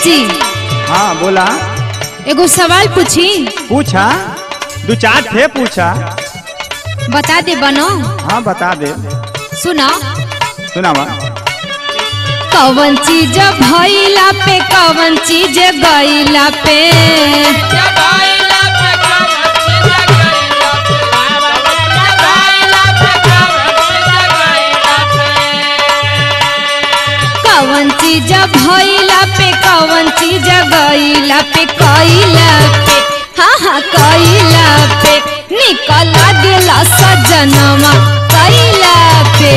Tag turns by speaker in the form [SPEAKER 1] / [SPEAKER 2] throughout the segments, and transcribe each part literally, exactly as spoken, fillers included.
[SPEAKER 1] जी।
[SPEAKER 2] हाँ बोला।
[SPEAKER 1] एगो सवाल पूछी।
[SPEAKER 2] पूछा, दो चार थे पूछा।
[SPEAKER 1] बता दे बनो।
[SPEAKER 2] हाँ बता दे।
[SPEAKER 1] सुना
[SPEAKER 2] सुनावा।
[SPEAKER 1] कौन चीज भइला पे कौन चीज गइला पे कौन चीज भइला पे कौन चीज गइला पे कइला पे हाँ हाँ कइला पे निकल गेला सजनवा कइला पे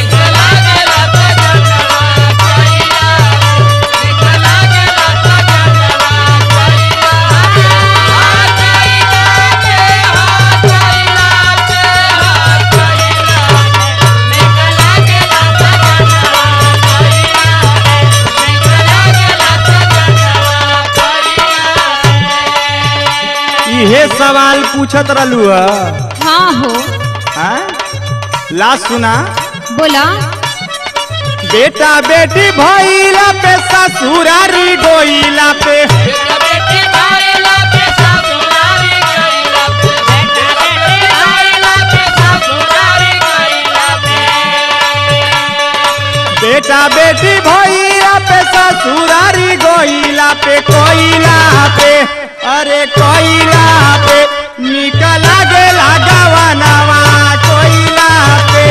[SPEAKER 2] ये सवाल पूछत रहलू।
[SPEAKER 1] हाँ हो।
[SPEAKER 2] हाँ? लास्ट सुना।
[SPEAKER 1] बोला।
[SPEAKER 2] बेटा बेटी भइला पे ससुरारी गोइला पे बेटा बेटी भइला पे ससुरारी गोइला पे कोइला पे अरे कोइला पे निकल गेला गवनवा कोइला पे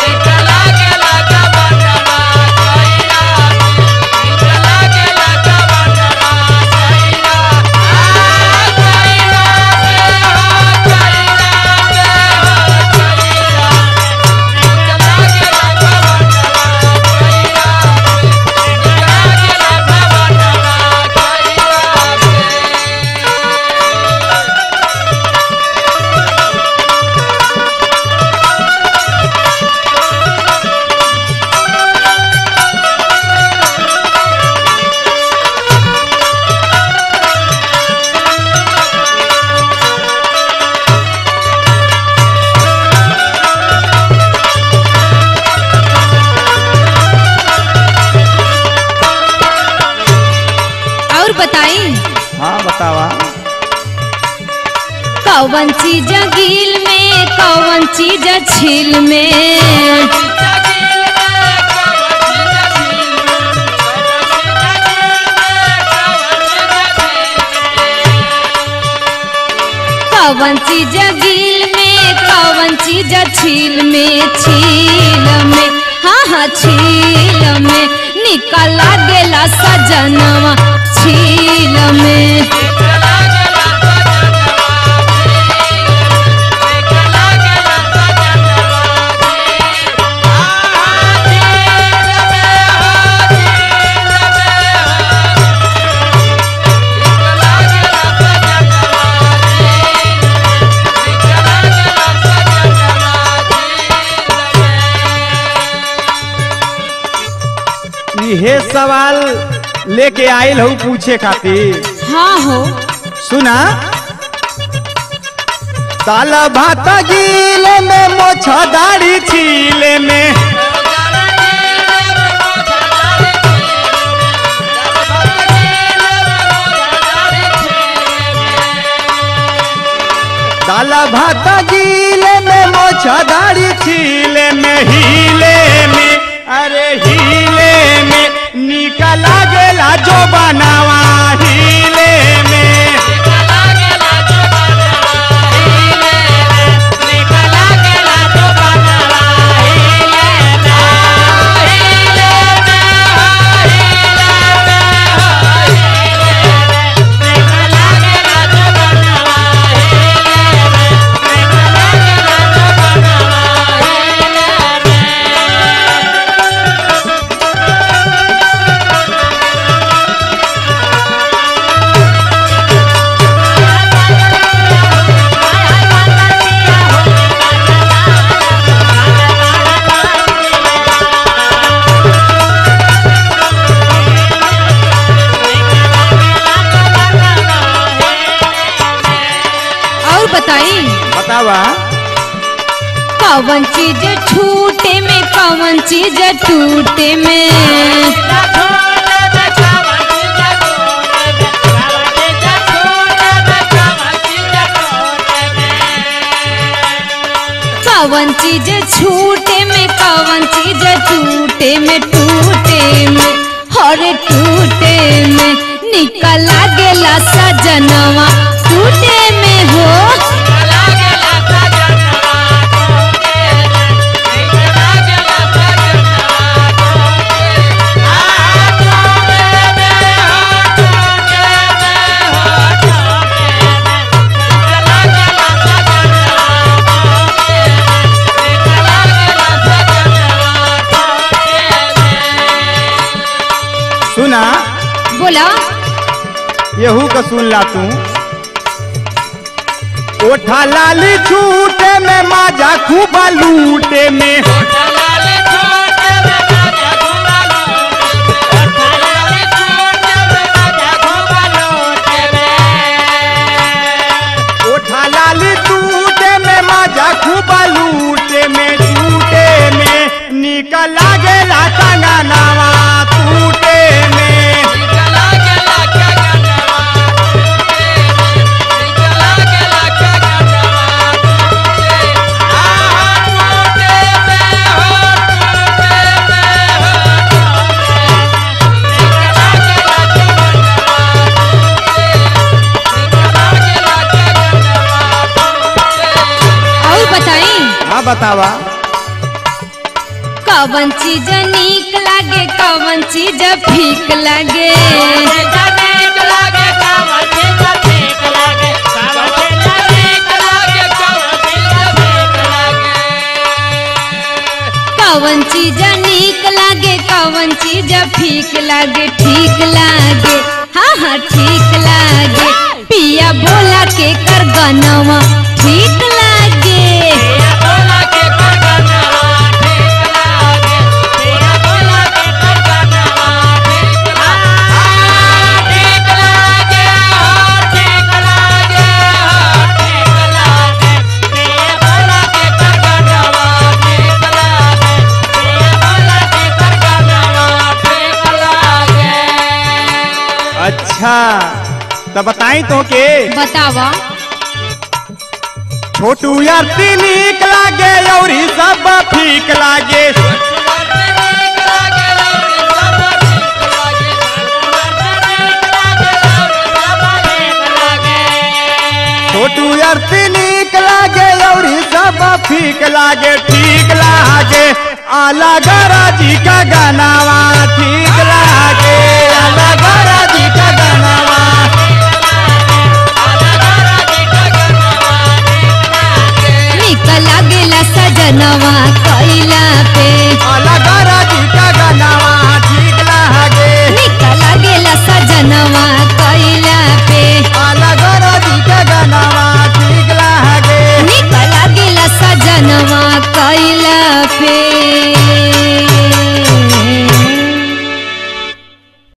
[SPEAKER 2] हाँ बतावा।
[SPEAKER 1] कौन चीज गील में कौन चीज छील में कौन चीज गील में कौन चीज छील में छील में हाँ हाँ छील में निकल गेला सजनवा छील में
[SPEAKER 2] ये सवाल लेके आयल हो पूछे खातिर।
[SPEAKER 1] हाँ हो।
[SPEAKER 2] सुना। दाल भात गीले में मोछा दाढ़ी छीले में दाल भात गीले में मोछा दाढ़ी छीले में हिले में अरे हिले में निकल गेला जो बनावा हिले में बतावा।
[SPEAKER 1] कौन चीज छूटे में कौन चीज टूटे में कवन चीज छूटे में कवन चीज टूटे में टूटे में हरे टूटे में निकल गेला सजनवा टूटे में हो
[SPEAKER 2] सुना
[SPEAKER 1] बोला
[SPEAKER 2] यहू का सुन ला तू। ओठा लाली छूटे में माजा खूबा लूटे में ओठा लाली टूटे में माजा खूबा लूटे में टूटे में निकल गेला कंगनवा टूटे में बतावा
[SPEAKER 1] कवन चीज नीक लागे कवन चीज फीक लागे कवन चीज नीक लागे कवन चीज फीक लागे ठीक लागे हाँ हाँ ठीक लागे पिया बोला के कर गनवा ठीक लागे
[SPEAKER 2] अच्छा तो बताई तो के
[SPEAKER 1] बतावा
[SPEAKER 2] छोटू याती नीक लागे और सब ठीक लागे छोटू याती नीक लागे और सब ठीक लागे ठीक लागे आला गरा जी का गाना